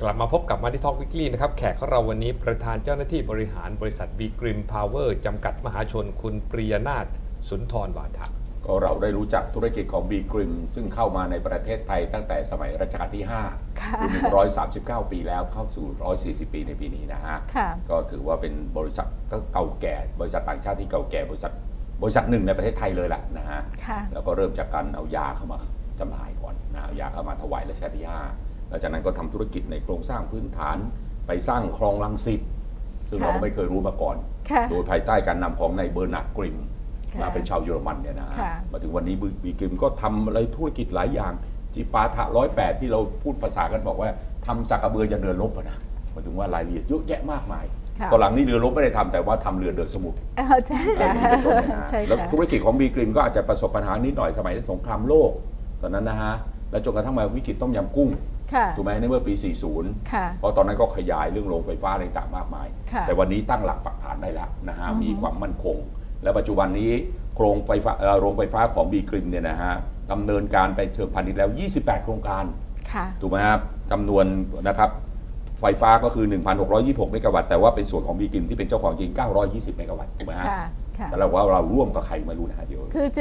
ลับมาพบกับMoney Talk Weekly นะครับแขกของเราวันนี้ประธานเจ้าหน้าที่บริหารบริษัท B-Grim Power จำกัดมหาชนคุณปริยนาถสุนทรวาทะก็เราได้รู้จักธุรกิจของ B-Grim ซึ่งเข้ามาในประเทศไทยตั้งแต่สมัยรัชกาลที่5 139 ปีแล้วเข้าสู่140 ปีในปีนี้นะฮะก็ถือว่าเป็นบริษัทเก่าแก่บริษัทต่างชาติที่เก่าแก่บริษัทหนึ่งในประเทศไทยเลยแหละนะฮะแล้วก็เริ่มจากการเอายาเข้ามาจำหน่ายก่อนนะเอายาเข้ามาถวายรัชกาลที่5หลังจากนั้นก็ทำธุรกิจในโครงสร้างพื้นฐานไปสร้างคลองรังสิตซึ่งเราไม่เคยรู้มาก่อนโดยภายใต้การนำของนายเบอร์นาร์ดกริมเป็นชาวเยอรมันเนี่ยนะมาถึงวันนี้บีกริมก็ทำอะไรธุรกิจหลายอย่างจีปาถะ108ที่เราพูดภาษากันบอกว่าทำสักกระเบือจะเดินรบนะมาถึงว่ารายละเอียดเยอะแยะมากมายตอนหลังนี้เรือรบไม่ได้ทำแต่ว่าทำเรือเดินสมุทรแล้วธุรกิจของบีกริมก็อาจจะประสบปัญหานิดหน่อยสมัยสงครามโลกตอนนั้นนะฮะแล้วจนกระทั่งมาวิกฤตต้มยำกุ้งถูกไหมในเมื่อปี 40 เพราะตอนนั้นก็ขยายเรื่องโรงไฟฟ้าอะไรต่างมากมายแต่วันนี้ตั้งหลักปักฐานได้แล้วนะฮะมีความมั่นคงและปัจจุบันนี้โรงไฟฟ้าของบีกริมเนี่ยนะฮะดำเนินการไปเชิงพาณิชย์แล้ว28 โครงการถูกไหมครับจำนวนนะครับไฟฟ้าก็คือ 1,626 เมกะวัตต์แต่ว่าเป็นส่วนของบีกริมที่เป็นเจ้าของจริง920 เมกะวัตต์ถูกไหมฮะแต่เราว่าเราร่วมกับใครไม่รู้นะฮะเดี๋ยว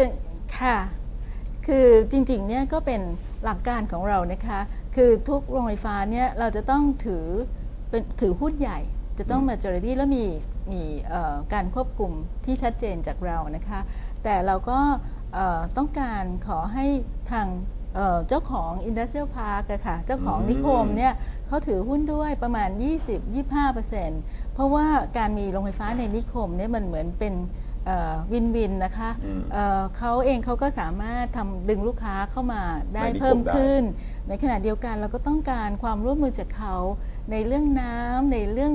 คือจริงๆเนี่ยก็เป็นหลักการของเรานะคะคือทุกโรงไฟฟ้าเนี่ยเราจะต้องถือหุ้นใหญ่จะต้อง majority แล้วมีการควบคุมที่ชัดเจนจากเรานะคะแต่เราก็ต้องการขอให้ทางเจ้าของ Industrial Park ค่ะเจ้าของนิคมเนี่ยเขาถือหุ้นด้วยประมาณ 20-25% เพราะว่าการมีโรงไฟฟ้าในนิคมเนี่ยมันเหมือนเป็นวินวินนะคะเขาเองเขาก็สามารถดึงลูกค้าเข้ามาได้เพิ่มขึ้นในขณะเดียวกันเราก็ต้องการความร่วมมือจากเขาในเรื่องน้ำในเรื่อง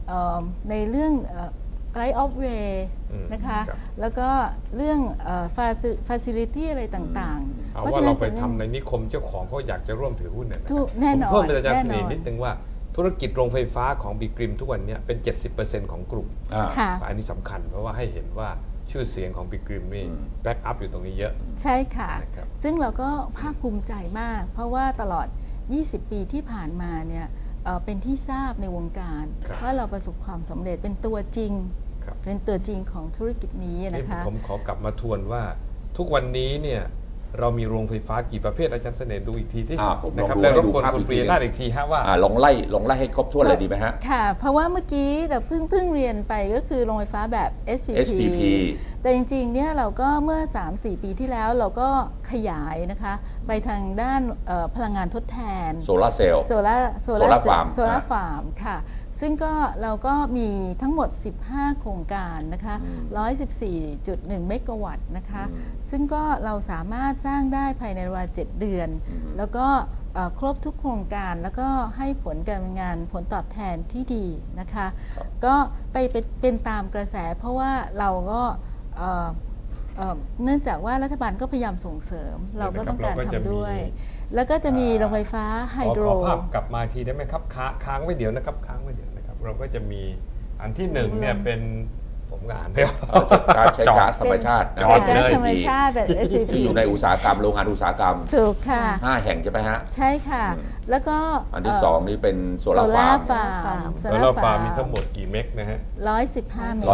right of way นะคะแล้วก็เรื่องfacility อะไรต่างๆเพราะว่าเราไปทำในนิคมเจ้าของเขาอยากจะร่วมถือหุ้นเนี่ยแน่นอนผมเพิ่มอาจารย์เสน่ห์นิดนึงว่าธุรกิจโรงไฟฟ้าของบีกริมทุกวันนี้เป็น 70% ของกลุ่มอันนี้สำคัญเพราะว่าให้เห็นว่าชื่อเสียงของบีกริมนี่แบ็กอัพอยู่ตรงนี้เยอะใช่ค่ะซึ่งเราก็ภาคภูมิใจมากเพราะว่าตลอด20 ปีที่ผ่านมาเนี่ยเป็นที่ทราบในวงการว่าเราประสบความสำเร็จเป็นตัวจริงของธุรกิจนี้นะคะผมขอกลับมาทวนว่าทุกวันนี้เนี่ยเรามีโรงไฟฟ้ากี่ประเภทอาจารย์เสน่ห์ดูอีกทีที่นะครับแล้วรบกวนคุณปริยนาถอีกทีฮะว่าลองไล่ให้ครบถ้วนเลยดีไหมฮะค่ะเพราะว่าเมื่อกี้เราเพิ่งเรียนไปก็คือโรงไฟฟ้าแบบ SPP แต่จริงๆเนี่ยเราก็เมื่อ 3-4 ปีที่แล้วเราก็ขยายนะคะไปทางด้านพลังงานทดแทนโซลาร์เซลล์โซลาร์ฟาร์มค่ะซึ่งเราก็มีทั้งหมด15โครงการนะคะ114.1 เมกะวัตต์นะคะซึ่งก็เราสามารถสร้างได้ภายในเวลา7 เดือนแล้วก็ครบทุกโครงการแล้วก็ให้ผลการงานผลตอบแทนที่ดีนะคะก็เป็นตามกระแสเพราะว่าเราก็เนื่องจากว่ารัฐบาลก็พยายามส่งเสริมเราก็ต้องการทำด้วยแล้วก็จะมีโรงไฟฟ้าไฮโดรขอภาพกลับมาทีได้ไหมครับค้างไว้เดี๋ยวนะครับเราก็จะมีอันที่1เนี่ยเป็นผมอ่านไม่ออกการใช้ก๊าซธรรมชาติก๊าซธรรมชาติแบบ SCP ที่อยู่ในอุตสาหกรรมโรงงานอุตสาหกรรมถูกค่ะ 5 แห่งใช่ไหมฮะใช่ค่ะแล้วก็อันที่2นี่เป็นโซลาร์ฟาร์มมีทั้งหมดกี่เมกนะฮะ 115 เมก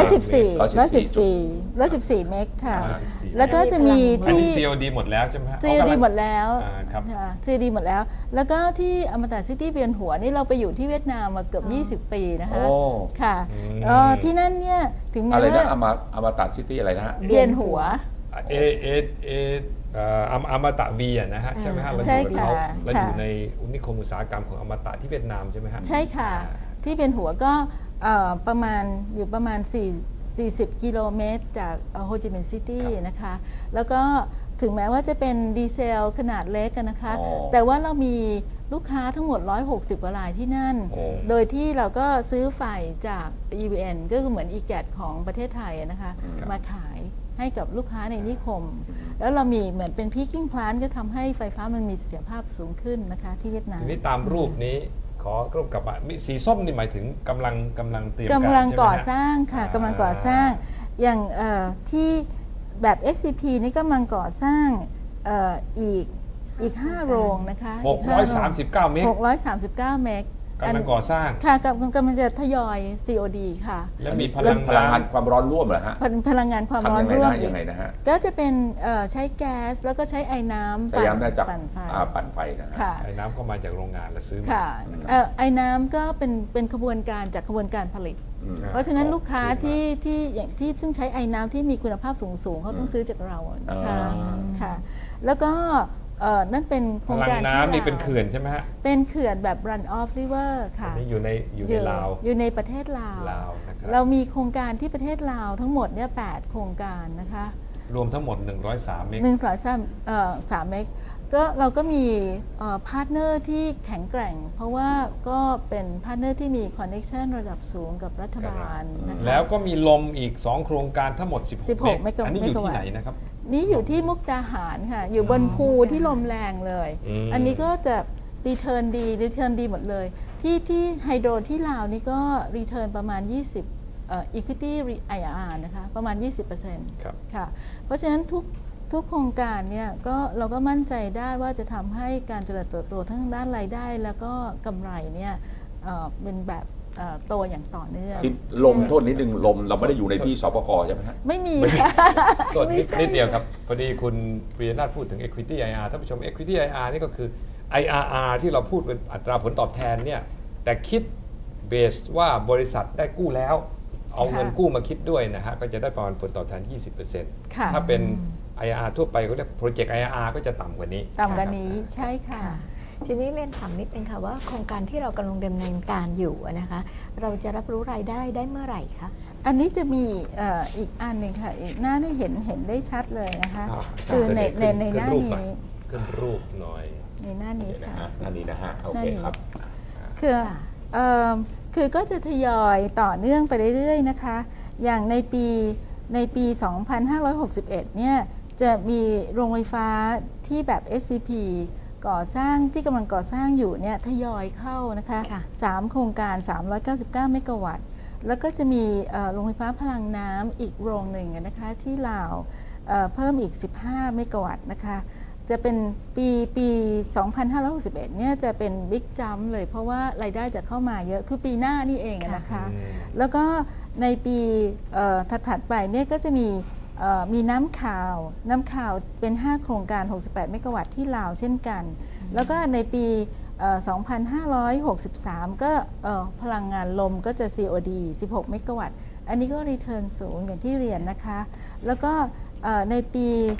114 เมกค่ะแล้วก็จะมีที่ COD หมดแล้วใช่ไหมฮะ COD หมดแล้วครับ COD หมดแล้วแล้วก็ที่อมตะซิตี้เวียนหัวนี่เราไปอยู่ที่เวียดนามมาเกือบ20 ปีนะคะค่ะที่นั่นเนี่ยถึงแม้ว่าอมตะซิตี้อะไรนะฮะเวียนหัวอมตะวีนะฮะใช่ไหมฮะเราอยู่ในนิคมอุตสาหกรรมของอมตะที่เวียดนามใช่ไหมฮะใช่ค่ะที่เวียนหัวก็ประมาณ40 กิโลเมตรจากโฮจิมินห์ซิตี้นะคะแล้วก็ถึงแม้ว่าจะเป็นดีเซลขนาดเล็กนะคะแต่ว่าเรามีลูกค้าทั้งหมด160 กว่ารายที่นั่นโดยที่เราก็ซื้อไฟจาก EVN ก็คือเหมือน EGAT ของประเทศไทยนะคะมาขายให้กับลูกค้าในนิคมแล้วเรามีเหมือนเป็น peaking plant ก็ทำให้ไฟฟ้ามันมีเสถียรภาพสูงขึ้นนะคะที่เวียดนามทีนี้ตามรูปนี้ขอรบกลับมาสีส้มนี่หมายถึงกำลังเตรียมการกำลังก่อสร้างค่ะกำลังก่อสร้างอย่างที่แบบ SCP นี่กำลังก่อสร้างอีกอีก5โรงนะคะ 639 เมก 639 เมกกำลังก่อสร้างค่ะกำลังจะทยอย COD ค่ะและมีพลังงานความร้อนร่วมเหรอฮะพลังงานความร้อนร่วมยังไงนะฮะก็จะเป็นใช้แก๊สแล้วก็ใช้ไอ้น้ำปั่นไฟนะไอ้น้ำก็มาจากโรงงานแล้วซื้อค่ะไอ้น้ำก็เป็นขบวนการจากขบวนการผลิตเพราะฉะนั้นลูกค้าที่อย่างที่ซึ่งใช้ไอ้น้ำที่มีคุณภาพสูงเขาต้องซื้อจากเราค่ะแล้วก็นั่นเป็นโครงการน้ำนี่เป็นเขื่อนใช่ไหมฮะเป็นเขื่อนแบบ run off river ค่ะนี่อยู่ในลาวอยู่ในประเทศลาวเรามีโครงการที่ประเทศลาวทั้งหมดเนี่ย8โครงการนะคะรวมทั้งหมด103 เมก 103 เมกก็เราก็มีพาร์ทเนอร์ที่แข็งแกร่งเพราะว่าก็เป็นพาร์ทเนอร์ที่มีคอนเนคชั่นระดับสูงกับรัฐบาลนะคะแล้วก็มีลมอีก2โครงการทั้งหมด16 เมกอันนี้อยู่ที่ไหนนะครับนี่อยู่ที่มุกดาหารค่ะอยู่บนภูที่ลมแรงเลยอันนี้ก็จะรีเทิร์นดีหมดเลยที่ไฮโดรที่ลาวนี่ก็รีเทิร์นประมาณ20 equity IRR นะคะประมาณ 20% ครับค่ะเพราะฉะนั้นทุกโครงการเนี่ยก็เราก็มั่นใจได้ว่าจะทำให้การเจริญเติบโตทั้งด้านรายได้แล้วก็กำไรเนี่ยเป็นแบบโตอย่างต่อเนื่องลมโทษนิดนึงลมเราไม่ได้อยู่ในที่สปก.ใช่ไหมฮะไม่มีตัวนิดเดียวครับพอดีคุณปรียนาถพูดถึง equity IRR ท่านผู้ชม equity IRR นี่ก็คือ IRR ที่เราพูดเป็นอัตราผลตอบแทนเนี่ยแต่คิดเบสว่าบริษัทได้กู้แล้วเอาเงินกู้มาคิดด้วยนะฮะก็จะได้ประมาณผลตอบแทน 20% ถ้าเป็น IRR ทั่วไปก็เรียก Project IRR ก็จะต่ำกว่านี้ใช่ค่ะทีนี้เรียนถามนิดนึงค่ะว่าโครงการที่เรากำลังดำเนินการอยู่นะคะเราจะรับรู้รายได้เมื่อไหร่คะอันนี้จะมีอีกอันหนึ่งค่ะอีกหน้าได้เห็นได้ชัดเลยนะคะคือในหน้านี้ขึ้นรูปหน่อยในหน้านี้ค่ะหน้านี้นะฮะโอเคครับคือก็จะทยอยต่อเนื่องไปเรื่อยๆนะคะอย่างในปี 2561 เนี่ยจะมีโรงไฟฟ้าที่แบบ SVP ก่อสร้างที่กำลังก่อสร้างอยู่เนี่ยทยอยเข้านะคะ3โครงการ399เมกะวัตต์แล้วก็จะมีโรงไฟฟ้าพลังน้ำอีกโรงหนึ่งนะคะที่ลาวเพิ่มอีก15เมกะวัตต์นะคะจะเป็นปี 2561 เนี่ยจะเป็นบิ๊กจัมป์เลยเพราะว่ารายได้จะเข้ามาเยอะคือปีหน้านี่เองนะคะแล้วก็ในปีถัดไปเนี่ยก็จะมีน้ำข่าวเป็น5โครงการ68เมกะวัตต์ที่ลาวเช่นกันแล้วก็ในปี 2563 ก็พลังงานลมก็จะ COD 16เมกะวัตต์อันนี้ก็รีเทิร์นสูงอย่างที่เรียนนะคะแล้วก็ในปี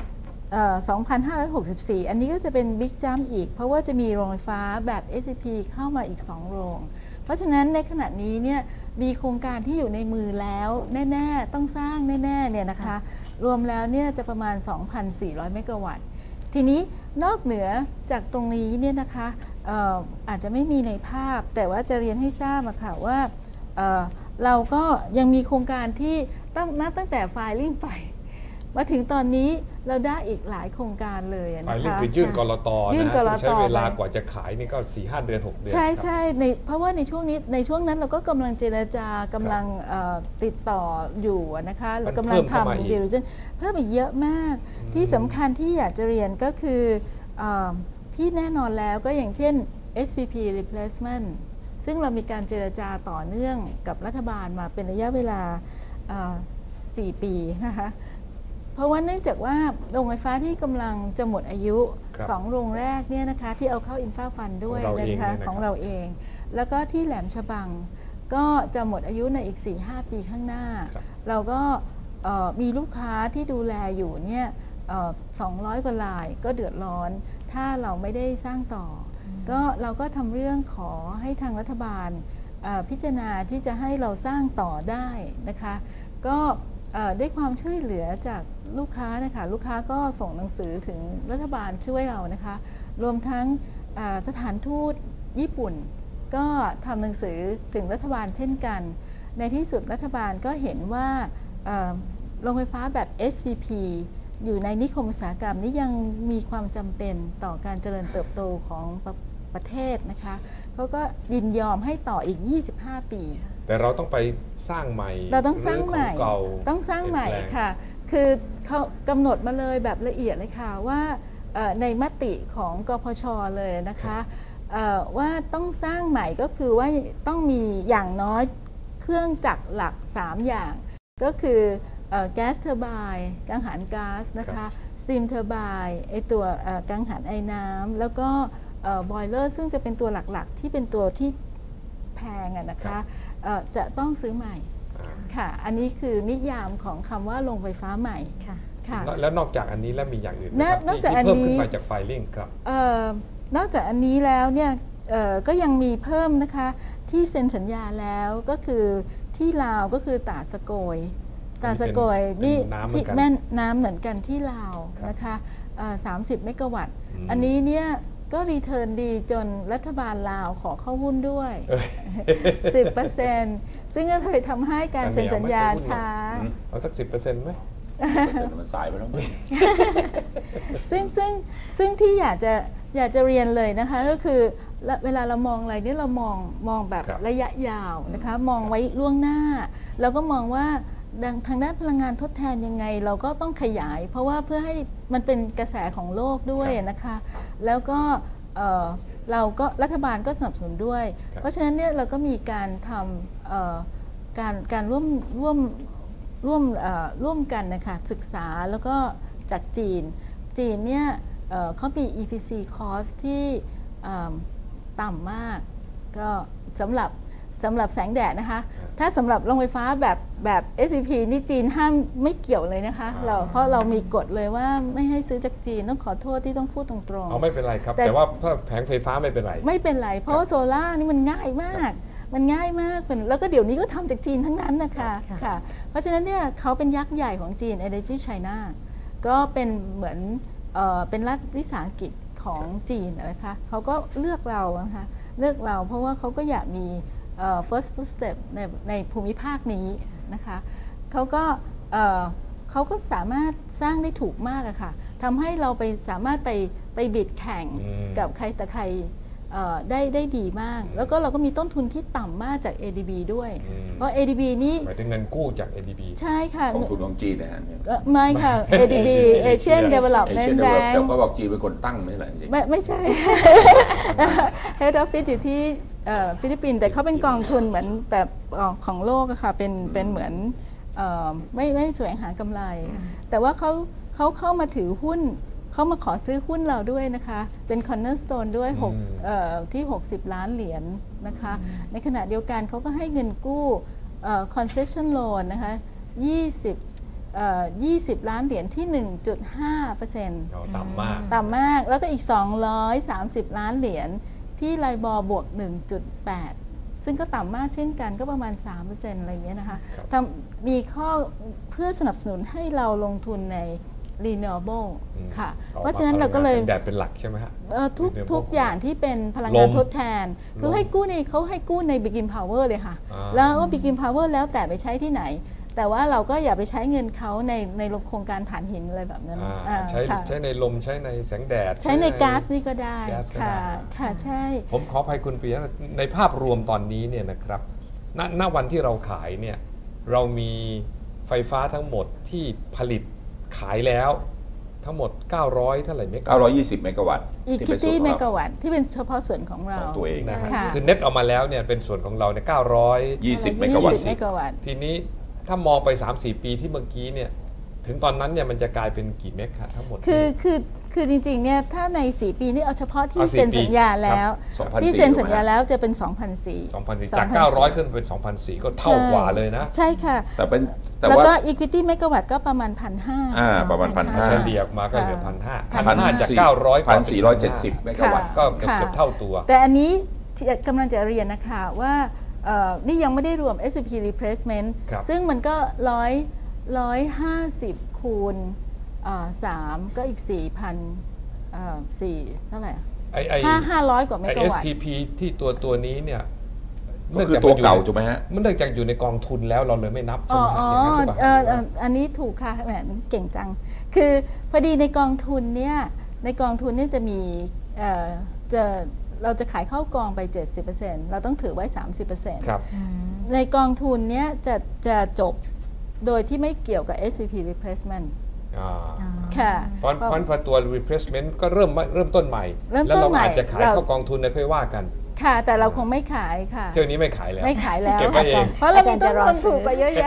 2564 อันนี้ก็จะเป็นบิ๊กจัมป์อีกเพราะว่าจะมีโรงไฟฟ้าแบบ SCP เข้ามาอีก2โรงเพราะฉะนั้นในขณะนี้เนี่ยมีโครงการที่อยู่ในมือแล้วแน่ๆต้องสร้างแน่ๆเนี่ยนะคะรวมแล้วเนี่ยจะประมาณ 2,400 เมกะวัตต์ทีนี้นอกเหนือจากตรงนี้เนี่ยนะคะอาจจะไม่มีในภาพแต่ว่าจะเรียนให้ทราบค่ะว่าเราก็ยังมีโครงการที่ตั้งแต่ไฟลิ่งไปมาถึงตอนนี้เราได้อีกหลายโครงการเลยนะคะไฟลิ่งคือยื่นกลต.นะใช้เวลากว่าจะขายนี่ก็ 4-5 เดือน 6 เดือนใช่เพราะว่าในช่วงนั้นเราก็กำลังเจรจากำลังติดต่ออยู่นะคะเรากำลังทำดิวชั่นเพิ่มอีกเยอะมากที่สำคัญที่อยากจะเรียนก็คือที่แน่นอนแล้วก็อย่างเช่น SPP replacement ซึ่งเรามีการเจรจาต่อเนื่องกับรัฐบาลมาเป็นระยะเวลา4 ปีนะคะเพราะว่าเนื่องจากว่าโรงไฟฟ้าที่กำลังจะหมดอายุ2โรงแรกเนี่ยนะคะที่เอาเข้าอินฟราฟันด้วยนะคะของเราเองแล้วก็ที่แหลมฉบังก็จะหมดอายุในอีก 4-5 ปีข้างหน้าเราก็มีลูกค้าที่ดูแลอยู่เนี่ย200 กว่ารายก็เดือดร้อนถ้าเราไม่ได้สร้างต่อก็เราก็ทำเรื่องขอให้ทางรัฐบาลพิจารณาที่จะให้เราสร้างต่อได้นะคะก็ได้ความช่วยเหลือจากลูกค้านะคะลูกค้าก็ส่งหนังสือถึงรัฐบาลช่วยเรานะคะรวมทั้งสถานทูตญี่ปุ่นก็ทำหนังสือถึงรัฐบาลเช่นกันในที่สุดรัฐบาลก็เห็นว่าโรงไฟฟ้าแบบ SPP อยู่ในนิคมอุตสาหกรรมนี้ยังมีความจำเป็นต่อการเจริญเติบโตของประเทศนะคะเขาก็ยินยอมให้ต่ออีก25 ปีแต่เราต้องไปสร้างใหม่เราต้องสร้างใหม่ต้องสร้างใหม่ค่ะคือเขากำหนดมาเลยแบบละเอียดเลยค่ะว่าในมติของกพช.เลยนะคะว่าต้องสร้างใหม่ก็คือว่าต้องมีอย่างน้อยเครื่องจักรหลัก3อย่างก็คือแก๊สเทอร์ไบน์กังหันก๊าซนะคะสตีมเทอร์ไบน์ไอตัวกังหันไอน้ำแล้วก็บอยเลอร์ซึ่งจะเป็นตัวหลักๆที่เป็นตัวที่แพงนะคะจะต้องซื้อใหม่ค่ะอันนี้คือนิยามของคำว่าโรงไฟฟ้าใหม่ค่ะแล้วนอกจากอันนี้แล้วมีอย่างอื่นไหมครับที่เพิ่มขึ้นมาจากไฟลิ่งครับนอกจากอันนี้แล้วเนี่ยก็ยังมีเพิ่มนะคะที่เซ็นสัญญาแล้วก็คือที่ลาวก็คือตาสะโกยนี่ที่แม่น้ำเหมือนกันที่ลาวนะคะ30 เมกะวัตต์อันนี้เนี่ยก็รีเทิร์นดีจนรัฐบาลลาวขอเข้าหุ้นด้วย 10% ซึ่งก็เลยทำให้การเซ็นสัญญาช้าเอาสัก 10% ไหมมันสายไปแล้วซึ่งที่อยากจะเรียนเลยนะคะก็คือเวลาเรามองอะไรนี่เรามองแบบระยะยาวนะคะมองไว้ล่วงหน้าแล้วก็มองว่าทางด้านพลังงานทดแทนยังไงเราก็ต้องขยายเพราะว่าเพื่อให้มันเป็นกระแสของโลกด้วยนะคะแล้วก็เราก็รัฐบาลก็สนับสนุนด้วยเพราะฉะนั้นเนี่ยเราก็มีการทำการร่วมกันนะคะศึกษาแล้วก็จากจีนเนี่ยเขามี EPC cost ที่ต่ำมากก็สำหรับแสงแดดนะคะถ้าสำหรับโรงไฟฟ้าแบบ SCP นี่จีนห้ามไม่เกี่ยวเลยนะคะเพราะเรามีกฎเลยว่าไม่ให้ซื้อจากจีนต้องขอโทษที่ต้องพูดตรงๆไม่เป็นไรครับแต่ว่าถ้าแผงไฟฟ้าไม่เป็นไรเพราะว่าโซล่านี่มันง่ายมากแล้วก็เดี๋ยวนี้ก็ทำจากจีนทั้งนั้นนะคะค่ะเพราะฉะนั้นเนี่ยเขาเป็นยักษ์ใหญ่ของจีน Energy China ก็เป็นเหมือนเป็นรัฐวิสาหกิจของจีนนะคะเขาก็เลือกเรานะคะเพราะว่าเขาก็อยากมีfirst footstep ในภูมิภาคนี้นะคะเขาก็สามารถสร้างได้ถูกมากอะค่ะทำให้เราสามารถไปบิดแข่งกับใครแต่ใครได้ดีมากแล้วก็เราก็มีต้นทุนที่ต่ำมากจาก ADB ด้วยเพราะ ADB นี่หมายถึงเงินกู้จาก ADB ใช่ค่ะกองทุนของจีนนะฮะไม่ค่ะ ADB Asian Development Bank แต่เขาบอกจีนเป็นคนตั้งไม่ใช่จริงไม่ใช่ Head Office อยู่ที่ฟิลิปปินส์แต่เขาเป็นกองทุนเหมือนแบบของโลกอะค่ะเป็นเหมือนไม่แสวงหากำไรแต่ว่าเขาเข้ามาถือหุ้นเขามาขอซื้อหุ้นเราด้วยนะคะเป็น Cornerstone ด้วยที่$60 ล้านนะคะในขณะเดียวกันเขาก็ให้เงินกู้ concession loan นะคะ20 ล้านเหรียญที่ 1.5% ต่ำมากแล้วก็อีก230 ล้านเหรียญที่ไลบอร์บวก 1.8 ซึ่งก็ต่ำมากเช่นกันก็ประมาณ 3% อะไรอย่างเงี้ยนะคะมีข้อเพื่อสนับสนุนให้เราลงทุนในrenewable ค่ะเพราะฉะนั้นเราก็เลยแดดเป็นหลักใช่ไหมฮะทุกอย่างที่เป็นพลังงานทดแทนคือเขาให้กู้ใน Begin Power เลยค่ะแล้วก็ Begin Power แล้วแต่ไปใช้ที่ไหนแต่ว่าเราก็อย่าไปใช้เงินเขาในโครงการถ่านหินอะไรแบบนั้นใช้ในลมใช้ในแสงแดดใช้ในก๊าซนี่ก็ได้ค่ะใช่ผมขออภัยคุณปิยะในภาพรวมตอนนี้เนี่ยนะครับณวันที่เราขายเนี่ยเรามีไฟฟ้าทั้งหมดที่ผลิตขายแล้วทั้งหมด900เท่าไหร่เมกะวัตต์ 920 เมกะวัตต์ Equity เมกะวัตต์ที่เป็นเฉพาะส่วนของเราตัวเองนะคือเน็ตออกมาแล้วเนี่ยเป็นส่วนของเราเนี่ย 920 เมกะวัตต์ทีนี้ถ้ามองไป 3-4 ปีที่เมื่อกี้เนี่ยถึงตอนนั้นเนี่ยมันจะกลายเป็นกี่เมกะทั้งหมดคือจริงๆเนี่ยถ้าใน4ปีนี้เอาเฉพาะที่เซ็นสัญญาแล้วที่เซ็นสัญญาแล้วจะเป็น 2004จาก900ขึ้นเป็น2004ก็เท่ากว่าเลยนะใช่ค่ะแล้วก็ Equity เมกะวัตต์ก็ประมาณ 1,500 ประมาณ 1,500 เฉลี่ยมาก็เหลือ 1,500 จาก900 1,470 เมกะวัตต์ก็เกือบเท่าตัวแต่อันนี้กำลังจะเรียนนะคะว่านี่ยังไม่ได้รวม S&P replacement ซึ่งมันก็150คูณ3ก็อีก 4,000 เท่าไหร่500 กว่าเมกะวัตต์ SPP ที่ตัวนี้เนี่ยก็คือตัวเก่าถูกไหมฮะมันเนื่องจากอยู่ในกองทุนแล้วเราเลยไม่นับใช่ไหมอันนี้ถูกค่ะแหมเก่งจังคือพอดีในกองทุนเนี่ยจะมีเราจะขายเข้ากองไป 70% เราต้องถือไว้ 30% ครับในกองทุนเนี้ยจะจบโดยที่ไม่เกี่ยวกับ SPP replacement ค่ะเพราะพอตัว replacement ก็เริ่มต้นใหม่แล้วเราอาจจะขายเข้ากองทุนนะค่อยว่ากันค่ะแต่เราคงไม่ขายค่ะเที่ยวนี้ไม่ขายแล้วไม่ขายแล้วเก็บไว้เองเพราะเรามีต้นทุนถูกกว่าเยอะแยะ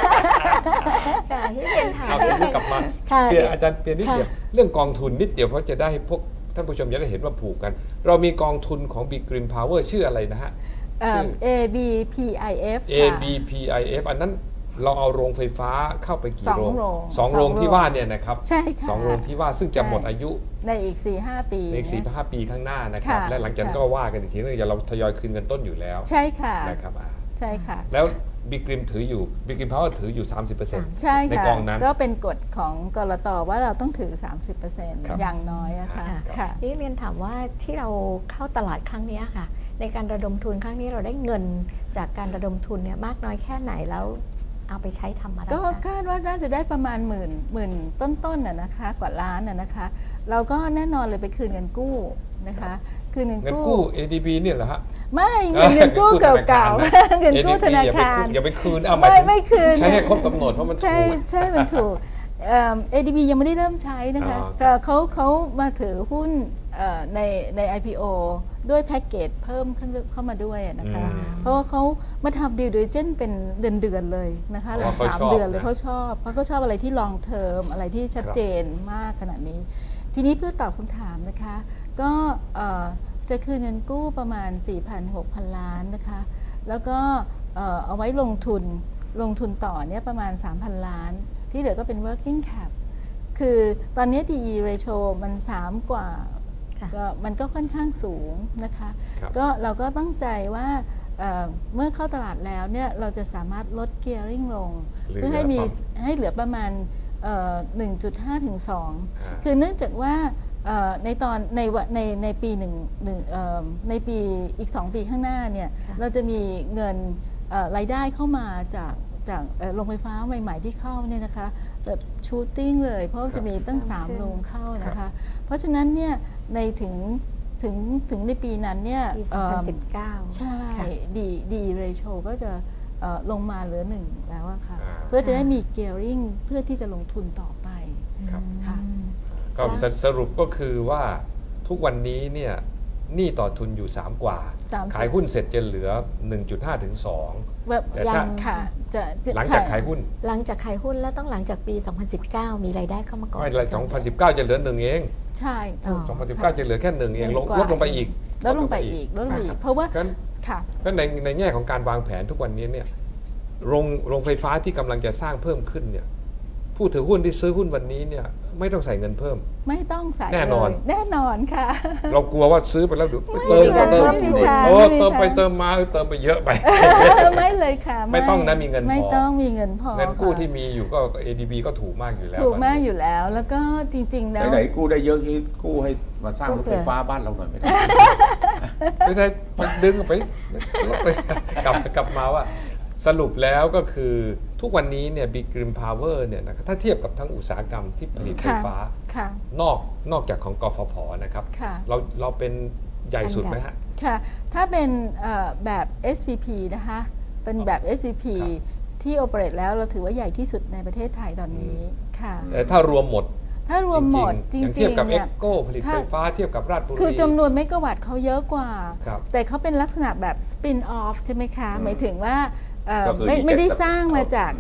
ที่เรียนถามกลับมาอาจารย์เปลี่ยนนิดเดียวเรื่องกองทุนนิดเดียวเพราะจะได้พวกท่านผู้ชมจะได้เห็นว่าผูกกันเรามีกองทุนของ Big Green Power ชื่ออะไรนะฮะ ABPIF ABPIF อันนั้นเราเอาโรงไฟฟ้าเข้าไปกี่โรง2 โรงที่ว่าเนี่ยนะครับใช่ค่ะ 2 โรงที่ว่าซึ่งจะหมดอายุในอีก 4-5 ปีในอีก 4-5 ปีข้างหน้านะครับและหลังจากนั้นก็ว่ากันอีกทีนึงเราทยอยคืนเงินต้นอยู่แล้วใช่ค่ะนะครับใช่ค่ะแล้ว Big Green ถืออยู่ Big Green Power ถืออยู่ 30% ใช่ค่ะในกองนั้นก็เป็นกฎของกลต.ว่าเราต้องถือ 30% อย่างน้อยอะค่ะนี่เรียนถามว่าที่เราเข้าตลาดครั้งนี้ค่ะในการระดมทุนครั้งนี้เราได้เงินจากการระดมทุนเนี่ยมากน้อยแค่ไหนแล้วเอาไปใช้ทำอะไรก็คาดว่าน่าจะได้ประมาณหมื่นต้นๆนะคะกว่าล้านนะคะเราก็แน่นอนเลยไปคืนเงินกู้นะคะคืนเงินกู้ ADB เนี่ยเหรอฮะไม่เงินกู้เก่าๆเงินกู้ธนาคารอย่าไปคืนไม่คืนใช้ให้ครบกำหนดเพราะมันถูกใช่มันถูกADB ยังไม่ได้เริ่มใช้นะคะเขามาถือหุ้นใน IPO ด้วยแพ็กเกจเพิ่มเข้ามาด้วยนะคะเพราะว่าเขามาทำดิวดิลิเจนเป็นเดือนเลยนะคะหลัง3 เดือนเลยเขาชอบเพราะเขาชอบอะไรที่ลองเทอมอะไรที่ชัดเจนมากขนาดนี้ทีนี้เพื่อตอบคำถามนะคะก็จะคืนเงินกู้ประมาณ 4,000-6,000 ล้านนะคะแล้วก็เอาไว้ลงทุนต่อเนี่ยประมาณ 3,000 ล้านที่เหลือก็เป็น working cap คือตอนนี้ DE ratio มัน3 กว่าก็มันก็ค่อนข้างสูงนะคะก็เราก็ตั้งใจว่าเมื่อเข้าตลาดแล้วเนี่ยเราจะสามารถลด gearing ลงเพื่อให้เหลือประมาณ 1.5 ถึง 2คือเนื่องจากว่าในปีในปีอีก2 ปีข้างหน้าเนี่ยเราจะมีเงินรายได้เข้ามาจากโรงไฟฟ้าใหม่ๆที่เข้าเนี่ยนะคะแบบชูตติ้งเลยเพราะจะมีตั้ง3 โรงเข้านะคะเพราะฉะนั้นเนี่ยในถึงในปีนั้นเนี่ยปี2019 ใช่ดีเรโชก็จะลงมาเหลือ1แล้วอะค่ะเพื่อจะได้มีเกียร์ริงเพื่อที่จะลงทุนต่อไปค่ะก็สรุปก็คือว่าทุกวันนี้เนี่ยหนี้ต่อทุนอยู่3 กว่าขายหุ้นเสร็จจะเหลือ 1.5 ถึง 2 แต่ยังค่ะหลังจากขายหุ้นแล้วต้องหลังจากปี 2019 มีรายได้เข้ามาก่อนไม่2019 จะเหลือ1เองใช่ 2019 จะเหลือแค่1เองลดลงไปอีกเพราะว่าค่ะก็ในแง่ของการวางแผนทุกวันนี้เนี่ยโรงไฟฟ้าที่กำลังจะสร้างเพิ่มขึ้นเนี่ยผู้ถือหุ้นที่ซื้อหุ้นวันนี้เนี่ยไม่ต้องใส่เงินเพิ่มไม่ต้องใส่แน่นอนค่ะเรากลัวว่าซื้อไปแล้วเดี๋ยวเติมไปเติมมาเติมไปเยอะไปไม่เลยค่ะไม่ต้องนะมีเงินพอไม่ต้องมีเงินพอเงินกู้ที่มีอยู่ก็ ADB ก็ถูกมากอยู่แล้วแล้วก็จริงๆแล้วไหนกู้ได้เยอะที่กู้ให้มาสร้างรถไฟฟ้าบ้านเราหน่อยไม่ได้ดึงไปกลับมาว่าสรุปแล้วก็คือทุกวันนี้เนี่ย Big Green Power เนี่ยนะครับถ้าเทียบกับทั้งอุตสาหกรรมที่ผลิตไฟฟ้านอกจากของกฟผ.นะครับเราเป็นใหญ่สุดไหมฮะค่ะถ้าเป็นแบบ SPP นะคะเป็นแบบ SPP ที่โอเปเรตแล้วเราถือว่าใหญ่ที่สุดในประเทศไทยตอนนี้ค่ะแต่ถ้ารวมหมดจริงๆเทียบกับเอ็กโก้ผลิตไฟฟ้าเทียบกับราชบุรีคือจำนวนเมกะวัตต์เขาเยอะกว่าแต่เขาเป็นลักษณะแบบ spin off ใช่ไหมคะหมายถึงว่าไม่ได้สร้างมา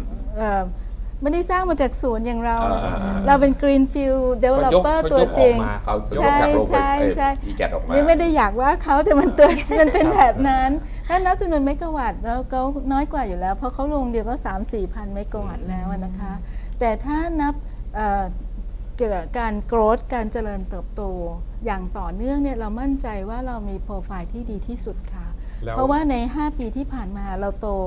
จากศูนย์อย่างเราเป็น Greenfield Developer ตัวจริงใช่ไม่ได้อยากว่าเขาแต่มันเป็นแบบนั้นถ้านับจำนวนเมกะวัตต์แล้วเขาน้อยกว่าอยู่แล้วเพราะเขาลงเดียวก็ 3-4 พันเมกะวัตต์แล้วนะคะแต่ถ้านับเกี่ยวกับการโกรธการเจริญเติบโตอย่างต่อเนื่องเนี่ยเรามั่นใจว่าเรามีโปรไฟล์ที่ดีที่สุดค่ะเพราะว่าใน5 ปีที่ผ่านมาเราโต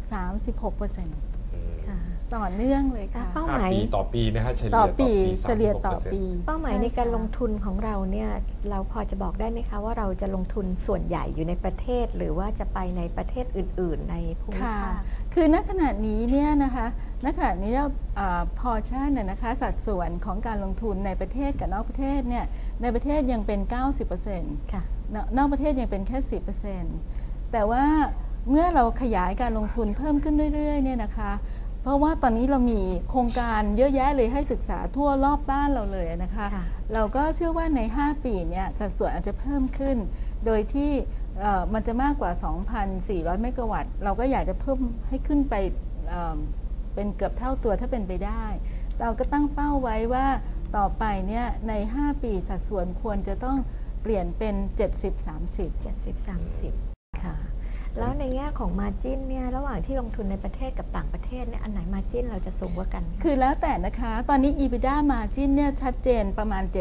36%ต่อเนื่องเลยค่ะเป้าหมายปีต่อปีนะฮะเฉลี่ยต่อปีเป้าหมายในการลงทุนของเราเนี่ยเราพอจะบอกได้ไหมคะว่าเราจะลงทุนส่วนใหญ่อยู่ในประเทศหรือว่าจะไปในประเทศอื่นๆในภูมิภาคคือณขณะนี้เนี่ยนะคะณขณะนี้พอชั่นนะคะสัดส่วนของการลงทุนในประเทศกับนอกประเทศเนี่ยในประเทศยังเป็น 90% ค่ะนอกประเทศยังเป็นแค่ 10% แต่ว่าเมื่อเราขยายการลงทุนเพิ่มขึ้นเรื่อยๆเนี่ยนะคะเพราะว่าตอนนี้เรามีโครงการเยอะแยะเลยให้ศึกษาทั่วรอบบ้านเราเลยนะคะเราก็เชื่อว่าใน5 ปีเนี่ยสัดส่วนอาจจะเพิ่มขึ้นโดยที่มันจะมากกว่า 2,400 เมกะวัตต์เราก็อยากจะเพิ่มให้ขึ้นไปเป็นเกือบเท่าตัวถ้าเป็นไปได้เราก็ตั้งเป้าไว้ว่าต่อไปเนี่ยใน5 ปีสัดส่วนควรจะต้องเปลี่ยนเป็น 70-30 ค่ะแล้วในแง่ของ margin เนี่ยระหว่างที่ลงทุนในประเทศกับต่างประเทศเนี่ยอันไหน margin เราจะสูงกว่ากันคือแล้วแต่นะคะตอนนี้ EBITDA margin เนี่ยชัดเจนประมาณ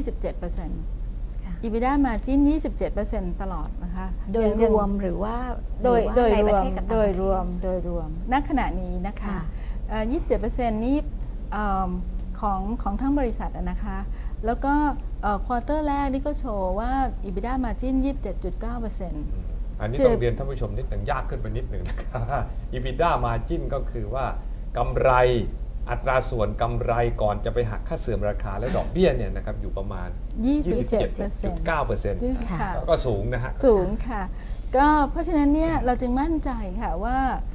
27% EBITDA margin 27% ตลอดนะคะโดยรวมหรือว่าโดยรวมณขณะนี้นะคะ27% นี้ของทั้งบริษัทนะคะแล้วก็ควอเตอร์แรกนี่ก็โชว์ว่า EBITDA margin 27.9% อันนี้ต้องเรียนท่านผู้ชมนิดหนึ่งยากขึ้นไปนิดหนึ่งนะครับ EBITDA margin ก็คือว่ากำไรอัตราส่วนกำไรก่อนจะไปหักค่าเสื่อมราคาและดอกเบี้ยเนี่ยนะครับอยู่ประมาณ 27.9% ก็สูงนะฮะสูงค่ะก็เพราะฉะนั้นเนี่ยเราจึงมั่นใจค่ะว่า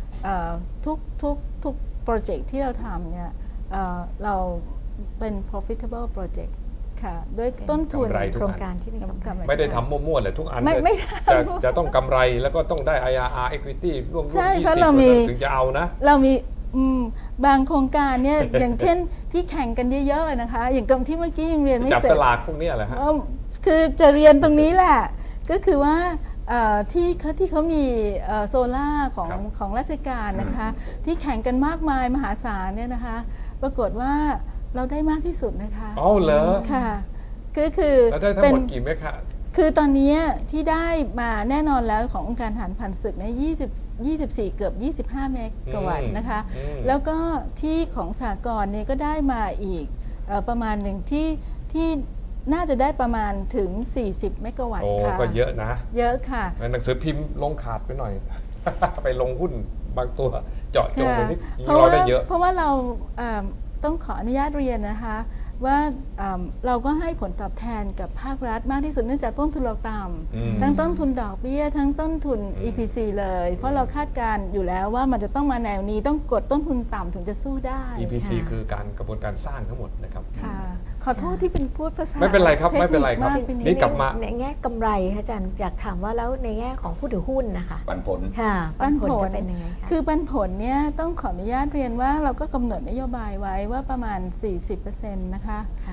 ทุกโปรเจกต์ที่เราทำเนี่ยเราเป็น profitable project ค่ะด้วยต้นทุนโครงการที่มีกำไรไม่ได้ทำมั่วๆเลยทุกอันจะต้องกำไรแล้วก็ต้องได้ IRR equity ร่วม20%ถึงจะเอานะเรามีบางโครงการเนี่ยอย่างเช่นที่แข่งกันเยอะๆนะคะอย่างกับที่เมื่อกี้ยังเรียนไม่เสร็จจับสลากพวกนี้แหละฮะคือจะเรียนตรงนี้แหละก็คือว่าที่เขามีโซล่าของราชการนะคะที่แข่งกันมากมายมหาศาลเนี่ยนะคะปรากฏว่าเราได้มากที่สุดนะคะอ๋อเหรอค่ะคือแล้วได้ทั้งหมดกี่เมกะคือตอนนี้ที่ได้มาแน่นอนแล้วขององค์การทหารผ่านศึกเนี่ย24เกือบ25เมกะวัตต์นะคะแล้วก็ที่ของสหกรณ์เนี่ยก็ได้มาอีกประมาณหนึ่งที่น่าจะได้ประมาณถึง40เมกะวัตต์ค่ะโอ้ก็เยอะนะเยอะค่ะหนังสือพิมพ์ลงขาดไปหน่อย ไปลงหุ้นบางตัวเจาะจงไปนิดเราได้เยอะเพราะว่าเราต้องขออนุญาตเรียนนะคะว่าเราก็ให้ผลตอบแทนกับภาครัฐมากที่สุดเนื่องจากต้นทุนเราต่ำทั้งต้นทุนดอกเบี้ยทั้งต้นทุน EPC เลยเพราะเราคาดการอยู่แล้วว่ามันจะต้องมาแนวนี้ต้องกดต้นทุนต่ำถึงจะสู้ได้ EPC คือการกระบวนการสร้างทั้งหมดนะครับค่ะขอโทษที่เป็นพูดภาษาไม่เป็นไรครับไม่เป็นไรครับนี่กลับมาในแง่กำไรอาจารย์อยากถามว่าแล้วในแง่ของผู้ถือหุ้นนะคะปันผลค่ะปันผลจะเป็นยังไงคะคือปันผลเนี่ยต้องขออนุญาตเรียนว่าเราก็กำหนดนโยบายไว้ว่าประมาณ 40% นะคะ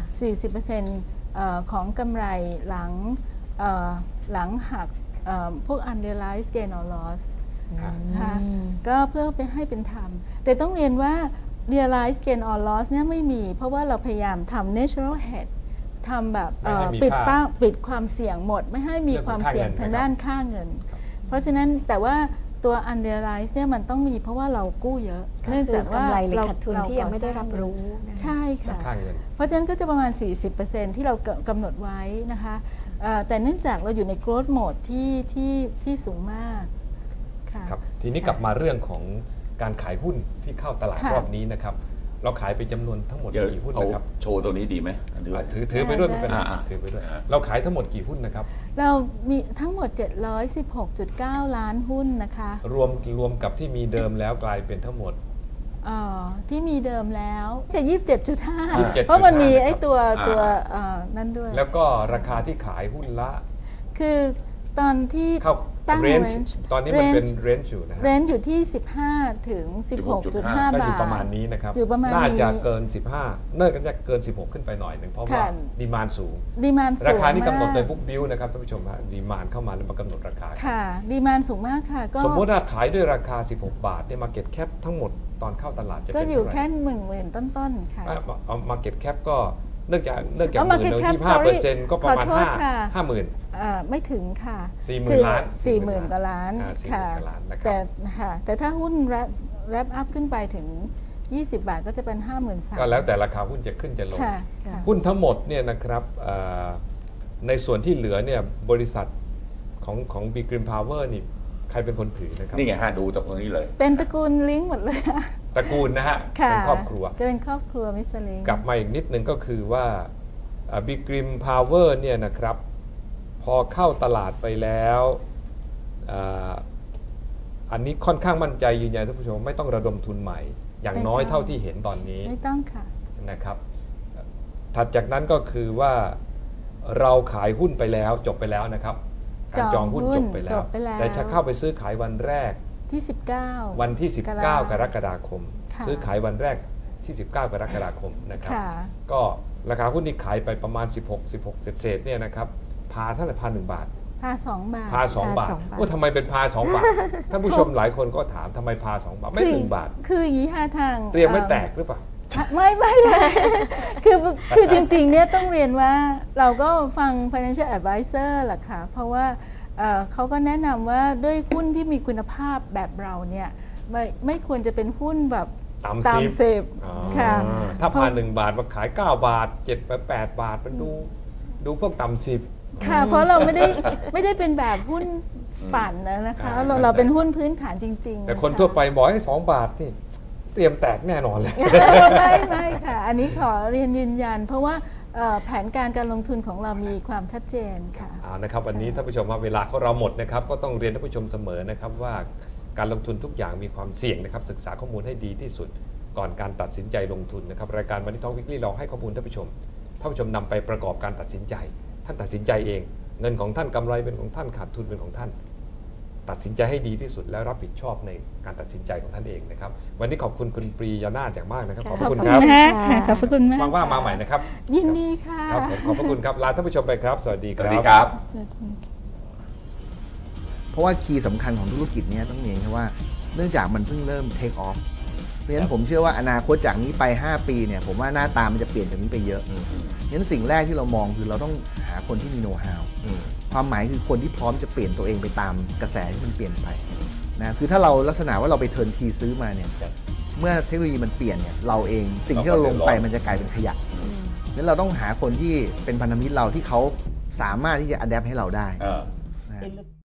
40% ของกำไรหลังหักพวก unrealized gain or loss ค่ะก็เพื่อไปให้เป็นธรรมแต่ต้องเรียนว่า realized gain or loss เนี่ยไม่มีเพราะว่าเราพยายามทำ natural hedge ทำแบบปิดความเสี่ยงหมดไม่ให้มีความเสี่ยงทางด้านค่าเงินเพราะฉะนั้นแต่ว่าตัว unrealized เนี่ยมันต้องมีเพราะว่าเรากู้เยอะเนื่องจากว่าเราขาดทุนที่ยังไม่ได้รับรู้ใช่ค่ะเพราะฉะนั้นก็จะประมาณ 40% ที่เรากำหนดไว้นะคะแต่เนื่องจากเราอยู่ใน growth mode ที่สูงมากครับทีนี้กลับมาเรื่องของการขายหุ้นที่เข้าตลาดรอบนี้นะครับเราขายไปจำนวนทั้งหมดกี่หุ้นนะครับโชว์ตัวนี้ดีไหมถือไปด้วยเป็นถือไปด้วยเราขายทั้งหมดกี่หุ้นนะครับเรามีทั้งหมด 716.9 ล้านหุ้นนะคะรวมกับที่มีเดิมแล้วกลายเป็นทั้งหมดที่มีเดิมแล้วแค่ 27.5 เพราะมันมีไอ้ตัวนั่นด้วยแล้วก็ราคาที่ขายหุ้นละคือตอนที่ตั้ง range ตอนนี้มันเป็น range อยู่นะ range อยู่ที่15ถึง 16.5 บาทอยู่ประมาณนี้นะครับน่าจะเกิน15น่าจะเกิน16ขึ้นไปหน่อยนึงเพราะว่าดีมานด์สูงราคานี้กำหนดโดยบุ๊กบิลนะครับท่านผู้ชมฮะดีมานด์เข้ามาแล้วมากำหนดราคาค่ะดีมานด์สูงมากค่ะสมมติว่าขายด้วยราคา16 บาทเนี่ย market cap ทั้งหมดตอนเข้าตลาดจะเป็นก็อยู่แค่ 10,000 ต้นๆค่ะเอา market cap ก็เนื่องจากหมื่นที่ 5% ก็ประมาณ50,000 ไม่ถึงค่ะ 40,000 ล้าน 40,000 กว่าล้านค่ะแต่ถ้าหุ้นแรปอัพขึ้นไปถึง20 บาทก็จะเป็น 53,000 ก็แล้วแต่ราคาหุ้นจะขึ้นจะลงหุ้นทั้งหมดเนี่ยนะครับในส่วนที่เหลือเนี่ยบริษัทของ Bigrim Power นี่ใครเป็นคนถือนะครับนี่ไงฮะดูตรงนี้เลยเป็นตระกูลลิงก์หมดเลยตระกูลนะฮะเป็นครอบครัวจะเป็นครอบครัวมิสลิงกลับมาอีกนิดนึงก็คือว่าBigrim Power เนี่ยนะครับพอเข้าตลาดไปแล้วอันนี้ค่อนข้างมั่นใจยืนยันท่านผู้ชมไม่ต้องระดมทุนใหม่อย่างน้อยเท่าที่เห็นตอนนี้ไม่ต้องค่ะนะครับถัดจากนั้นก็คือว่าเราขายหุ้นไปแล้วจบไปแล้วนะครับการจองหุ้นจบไปแล้วแต่จะเข้าไปซื้อขายวันแรกที่19 วันที่19กรกฎาคมซื้อขายวันแรกที่19กรกฎาคมนะครับก็ราคาหุ้นที่ขายไปประมาณ16เศษเนี่ยนะครับพาเท่าไหร่พา1 บาทพา2 บาทพา2 บาทว่าทำไมเป็นพา2 บาทท่านผู้ชมหลายคนก็ถามทำไมพา2 บาทไม่1 บาทคืออย่างนี้ทางเตรียมไม่แตกหรือเปล่าไม่คือจริงๆเนี่ยต้องเรียนว่าเราก็ฟัง financial advisor แหละค่ะเพราะว่าเขาก็แนะนำว่าด้วยหุ้นที่มีคุณภาพแบบเราเนี่ยไม่ควรจะเป็นหุ้นแบบตามเสพค่ะถ้าพา1 บาทมาขาย9 บาท7 8 บาทมันดูพวกต่ำสิบค่ะเพราะเราไม่ได้เป็นแบบหุ้นปั่นนะคะเราเป็นหุ้นพื้นฐานจริงๆแต่คนทั่วไปบอกให้2 บาทนี่เตรียมแตกแน่นอนเลยไม่ค่ะอันนี้ขอเรียนยืนยันเพราะว่าแผนการลงทุนของเรามีความชัดเจนค่ะนะครับวันนี้ท่านผู้ชมว่าเวลาของเราหมดนะครับก็ต้องเรียนท่านผู้ชมเสมอนะครับว่าการลงทุนทุกอย่างมีความเสี่ยงนะครับศึกษาข้อมูลให้ดีที่สุดก่อนการตัดสินใจลงทุนนะครับรายการ Money Talk Weekly เราให้ข้อมูลท่านผู้ชมนำไปประกอบการตัดสินใจท่านตัดสินใจเองเงินของท่านกำไรเป็นของท่านขาดทุนเป็นของท่านตัดสินใจให้ดีที่สุดแล้วรับผิดชอบในการตัดสินใจของท่านเองนะครับวันนี้ขอบคุณคุณปรียานาถอย่างมากนะครับขอบคุณครับขอบคุณมากว่างๆมาใหม่นะครับยินดีค่ะครับขอบคุณครับลาท่านผู้ชมไปครับสวัสดีครับเพราะว่าคีย์สำคัญของธุรกิจนี้ต้องเรียนแค่ว่าเนื่องจากมันเพิ่งเริ่มเทคออฟเพราะฉะนั้นผมเชื่อว่าอนาคตจากนี้ไป5 ปีเนี่ยผมว่าหน้าตามันจะเปลี่ยนจากนี้ไปเยอะงั้นสิ่งแรกที่เรามองคือเราต้องหาคนที่มีโน้ตฮาวความหมายคือคนที่พร้อมจะเปลี่ยนตัวเองไปตามกระแสที่มันเปลี่ยนไปนะคือถ้าเราลักษณะว่าเราไปเทิร์นคีย์ซื้อมาเนี่ยเมื่อเทคโนโลยีมันเปลี่ยนเนี่ยเราเองสิ่งที่เราลงไปมันจะกลายเป็นขยะงั้นเราต้องหาคนที่เป็นพันธมิตรเราที่เขาสามารถที่จะอัดแอปให้เราได้